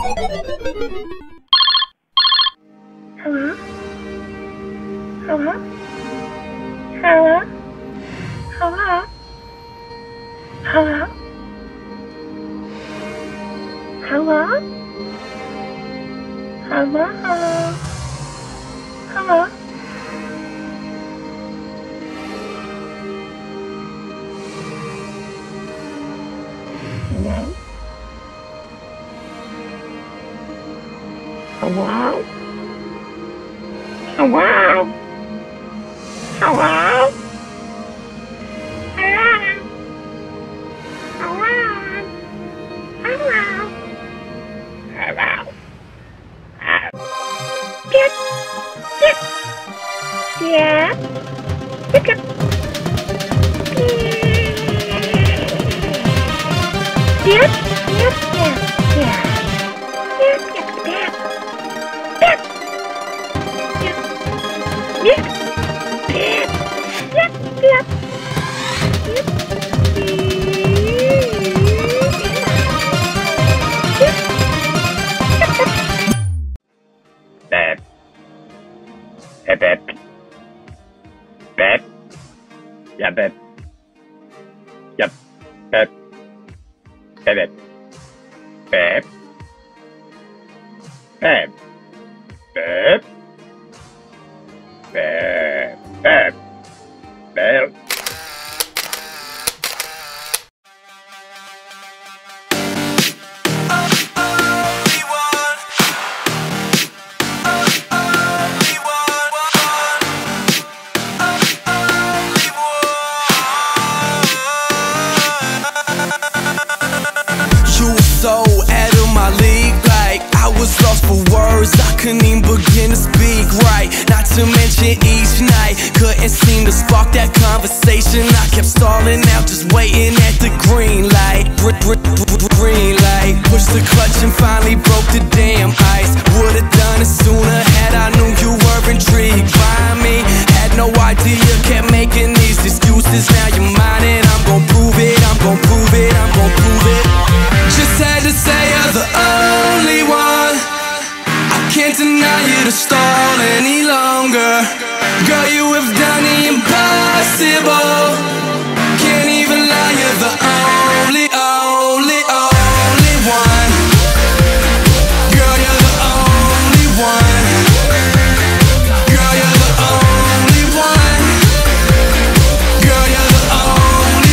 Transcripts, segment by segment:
Hello? Hello? Hello? Hello? Hello? Hello? Hello? Hello? Hello? Hello? Hello? Yeah. Pick up. Yep. Yep. Yeah. Yep. Yep. Yep. Yep. Yep. Yep. Yep. Beb. Hey, Beb. Beb? Yeah, Beb. Yep. Beb. Hey, Beb. Beb. Beb. Beb. Beb. Beb. Beb. So out of my league, like I was lost for words, I couldn't even begin to speak right. Not to mention each night, couldn't seem to spark that conversation. I kept stalling out, just waiting at the green light. Green light, pushed the clutch and finally broke the damn ice. Would've done it sooner had I knew you were intrigued by me. Had no idea, kept making these excuses. Now you're mine and I'm gon' prove it, I'm gon' prove it, I'm gon' prove it. Just had to say you're the only one. I can't deny you to stall any longer. Girl, you have done the impossible. Can't even lie, you're the only one. Girl, you're the only one. Girl, you're the only one. Girl, you're the only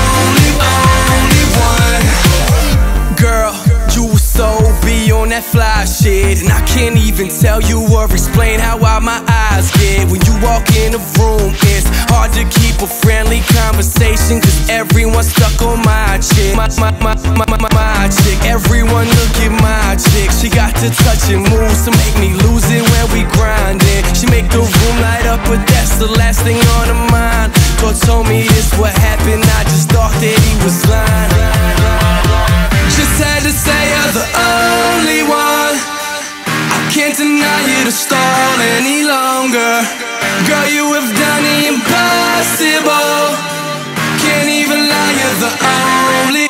one. Girl, you were so be on that fly shit, and I can't even tell you or explain how wild my eyes get when you walk in the room. It's hard to keep a friendly conversation, cause everyone's stuck on my chick. My chick, everyone look at my chick. She got the touching moves to make me lose it when we grindin'. She make the room light up, but that's the last thing on her mind. God told me this what happened, I just thought that he was lying. Just had to say you're the only one. I can't deny you to stall any longer. Girl, you have done the impossible. Can't even lie, you're the only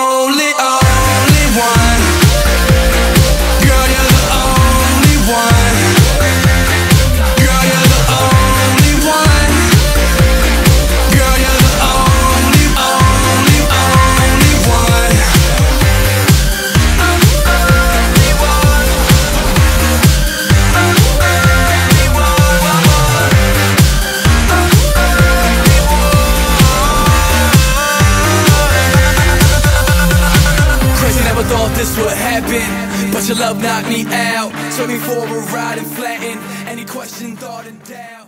one. Girl, you're the only one. Girl, you're the only one. Girl, you're the only one. Never thought this would happen, but your love knocked me out. Took me for a ride and flattened any question, thought, and doubt.